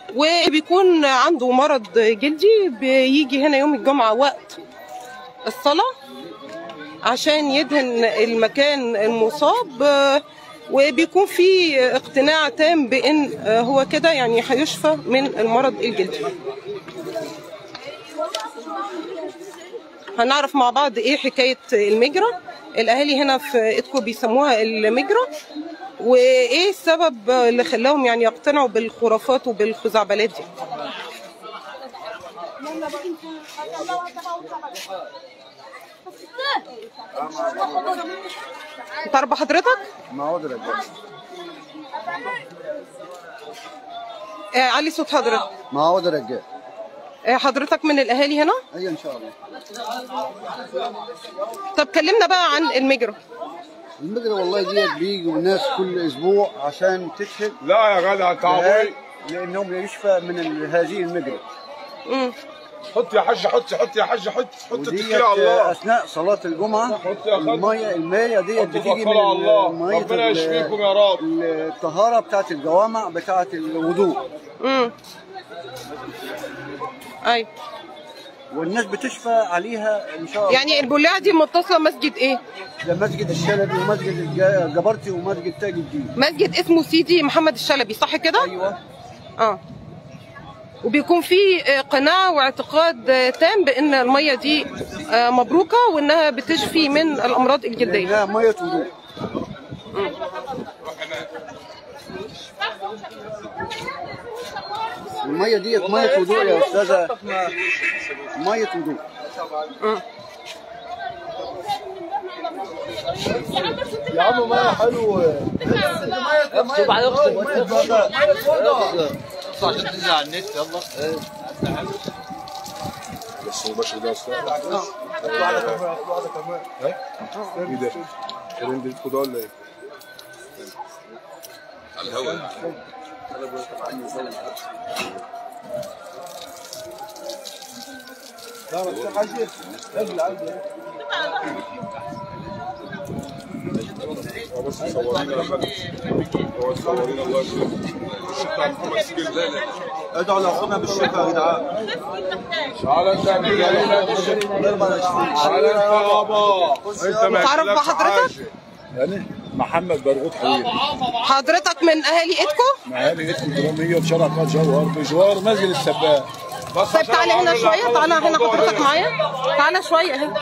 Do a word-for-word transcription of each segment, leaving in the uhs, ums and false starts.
وبيكون عنده مرض جلدي بيجي هنا يوم الجمعة وقت الصلاة عشان يدهن المكان المصاب، وبيكون في اقتناع تام بان هو كده يعني هيشفى من المرض الجلدي. هنعرف مع بعض ايه حكايه المجرى. الاهالي هنا في ايدكو بيسموها المجرى، وايه السبب اللي خلاهم يعني يقتنعوا بالخرافات وبالخزعبلات دي. تعرف بحضرتك؟ معود رجال. آه علي صوت حضرتك. معود رجال. آه حضرتك من الاهالي هنا؟ ايوه ان شاء الله. طب كلمنا بقى عن المجرى. المجرى والله ديت بيجوا الناس كل اسبوع عشان تشهد. لا يا جدع تعوي، لانهم يشفى من هذه المجرى. امم حط يا حاج، حط حط يا حاج، حط حط وديت اثناء صلاه الجمعه. الميه الميه ديت بتيجي من الله. ربنا يشفيكم يا رب. الطهاره بتاعت الجوامع بتاعت الوضوء. امم ايوه. والناس بتشفى عليها ان شاء الله. يعني البلاعه دي متصله مسجد ايه؟ ده مسجد الشلبي ومسجد الجبرتي ومسجد تاج الدين. مسجد اسمه سيدي محمد الشلبي صح كده؟ ايوه. اه. وبيكون في قناعه واعتقاد تام بان الميه دي مبروكه وانها بتشفي من الامراض الجلديه. لا ميه وضوء. الميه ديت ميه وضوء يا استاذه، ميه وضوء. يا عم ميه حلوه. اكتب على اكتب عشان تنزل على النت. يلا بس هو باشا ده استاذ. اه اطلع على كمان، اطلع على كمان. ايه ده؟ الترند ده ولا ايه؟ على الهواء. لا بس حاجه رجل عادي. بس صورينا يا فندم. هو صورينا الله يسلمك. الشيخ محمد سجل. ادعوا لاخونا بالشفاء يا جدعان. تعالى انت يا تعالى انت يابا. انت ما تعرف بحضرتك؟ يعني محمد برغوت حويل. حضرتك من اهالي ايدكو؟ من اهالي ايدكو دراميه في شارع قاد جوهر بجوار مسجد السباق. طيب تعالى هنا شويه، تعالى هنا حضرتك معايا. تعالى شويه هنا.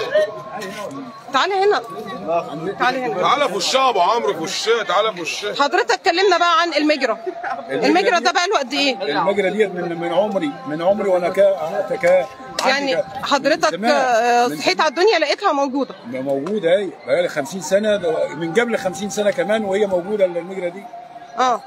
تعالى هنا. تعالى هنا. تعالى في وشها ابو عمرو، في وشها، تعالى في وشها. حضرتك كلمنا بقى عن المجرى. المجرى ده بقى له قد ايه؟ المجرى ديت من من عمري، من عمري وانا كا كا يعني حضرتك صحيت على الدنيا لقيتها موجوده؟ موجوده اهي بقى لي خمسين سنه، من قبل خمسين سنه كمان وهي موجوده المجرى دي. اه.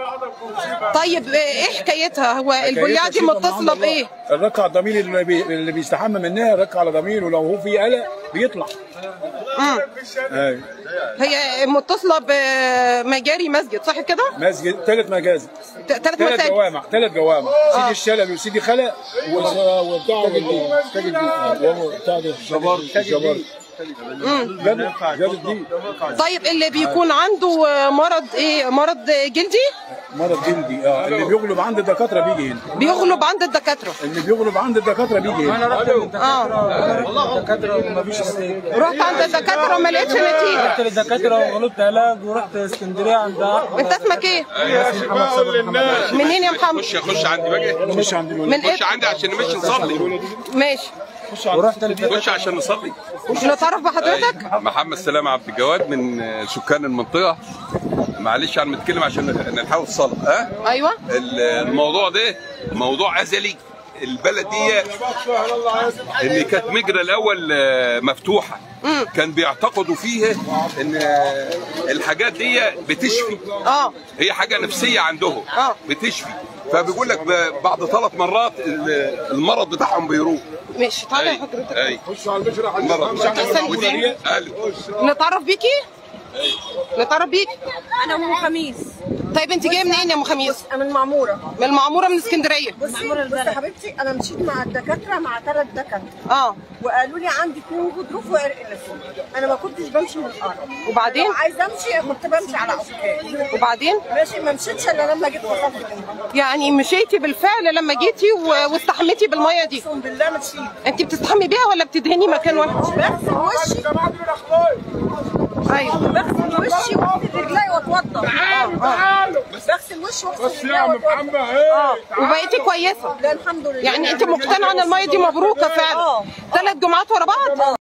طيب ايه حكايتها؟ هو البلاعه دي متصله بايه؟ الرك على الضمير اللي, بي... اللي بيستحمى منها رك على ضميره، ولو هو في قلق بيطلع. امم ايوه. هي متصله بمجاري مسجد صح كده؟ مسجد ثلاث مجازر. ثلاث مساجد. ثلاث جوامع، ثلاث جوامع، سيدي الشلبي وسيدي خلق وبتاع الدين. تاج الدين. بتاع الجبار. الجبار. امم جاب الدين. طيب اللي بيكون عنده مرض ايه؟ مرض جلدي؟ مرض جلدي اه، اللي بيغلب عند الدكاتره بيجي هنا. بيغلب عند الدكاتره. اللي بيغلب عند الدكاتره بيجي هنا. انا رحت اه والله الدكاتره ومفيش نتيجه. رحت عند الدكاتره وما لقيتش نتيجه. رحت للدكاتره وغلبت علاج ورحت اسكندريه عند احمد. انت اسمك ايه؟ يا شفاء للناس. منين يا محمد؟ خش خش عندي بقى. خش عندي من خش عندي عشان نمشي نصلي. ماشي. ورحت خش عشان نصلي. نتعرف بحضرتك؟ محمد سلام عبد الجواد من سكان المنطقه. معلش انا بتكلم عشان نلحقوا الصلاه. ها؟ ايوه. الموضوع ده موضوع ازلي. البلد دي اللي كانت مجرى الاول مفتوحه كان بيعتقدوا فيها ان الحاجات دي بتشفي. اه هي حاجه نفسيه عندهم. اه بتشفي. فبيقول لك بعد ثلاث مرات المرض بتاعهم بيروح. ماشي. تعالى حضرتك. اي خش على البشرة. المرض نتعرف بيكي؟ نتعرف بيك. انا ام خميس. طيب انت جايه منين يا ام خميس؟ من المعموره. من المعموره، من اسكندريه. بصي بصي حبيبتي، انا مشيت مع الدكاتره، مع ثلاث دكاتره اه وقالوا لي عندي اتنين غضروف وعرق نسيم. انا ما كنتش بمشي من الارض. وبعدين؟ لو عايزه امشي كنت بمشي على عكاز. وبعدين؟ ماشي، ما مشيتش الا لما جيت وصلت هنا. يعني مشيتي بالفعل لما جيتي و- واستحميتي بالميه دي؟ اقسم بالله مشيت. انت بتستحمي بيها ولا بتدهني مكان واحد؟ بغسل وشي. ايوه بغسل وشي واغسل رجلي واتوضى. بغسل وشي واغسل رجلي واتوضى. اه وبقيتي كويسه؟ لا الحمد لله. يعني انت مقتنعه ان الميه دي مبروكه فعلا؟ اه ثلاث جمعات ورا بعض؟